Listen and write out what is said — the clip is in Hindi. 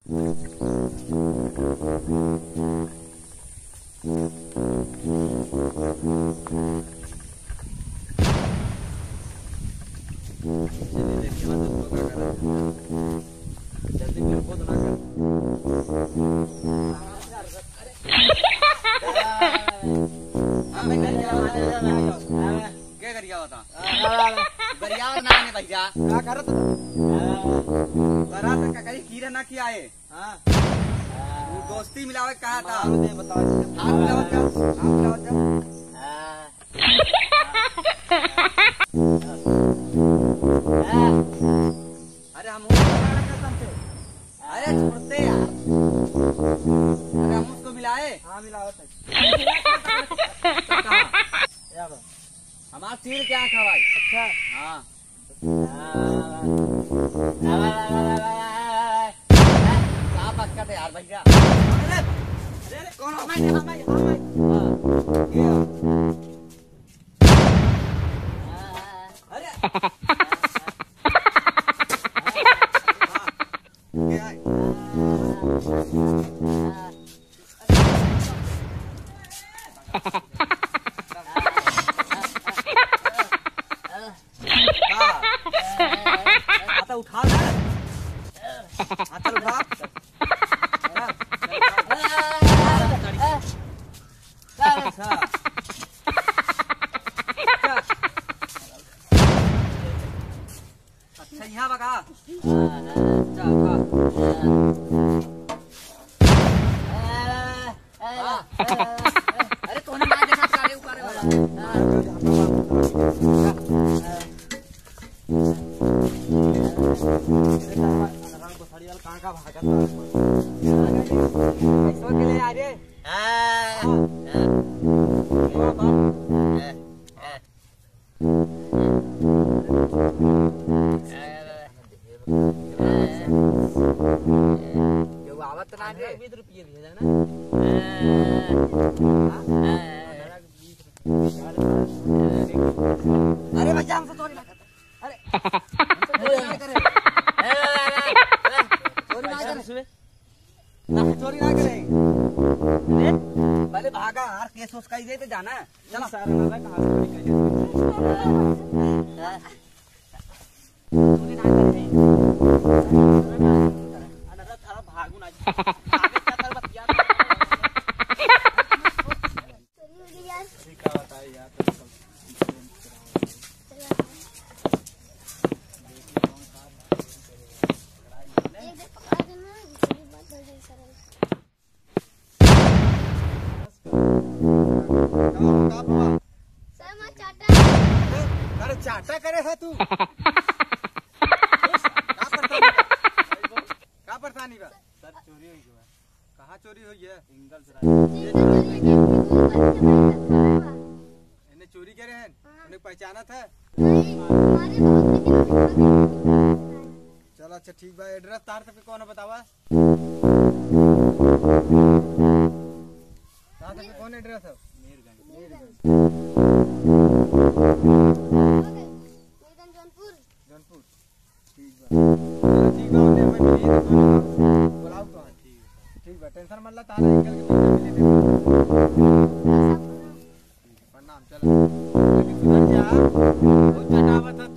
जल्दी मेरे को तो ना कर। क्या करिया बता? गरिया ना ने भैया क्या कर रहा करा तो क्या करी कीरा ना किया है। हां वो दोस्ती मिलावे कहा था ने बताओ। आप मिलाओ क्या? आप मिलाओ क्या? अरे हम कसम से अरे छोड़ते यार। अरे हम उसको मिलाए। हाँ मिलाओ हमारा सिर क्या खा भाई? अच्छा हाँ क्या बात करते यार भैया? अरे कौन हो? उठा चल उठा अच्छा यहाँ बगा अरे तूने ना देखा कारे उकारे वाला कहाँ का भागा था के लिए आ रे जो आवत ना रे 20 रुपये भेजा ना। अरे भैया हमसे चोरी ना कर। अरे चोरी ना करे पहले भागा यार केस उसका ही तो जाना है। चलो सारा ना कहां से चोरी करी चोरी ना करे अनरा थारा भागू ना आगे क्या कर बतिया चोरी यार ठीक है बताइए यार अरे चाटा करे है तू का परेशानी बा? सर चोरी हुई है। कहाँ चोरी हुई है? सिंगल इन्हें चोरी करे हैं उन्हें पहचाना था? चलो अच्छा ठीक बा एड्रेस तार पे कौन बतावा? तार पे कौन एड्रेस है? जौनपुर ठीक बा बुलाओ तो ठीक बा टेंशन मत ला तार निकल के प्रणाम चल सुधर जा बहुत चटावत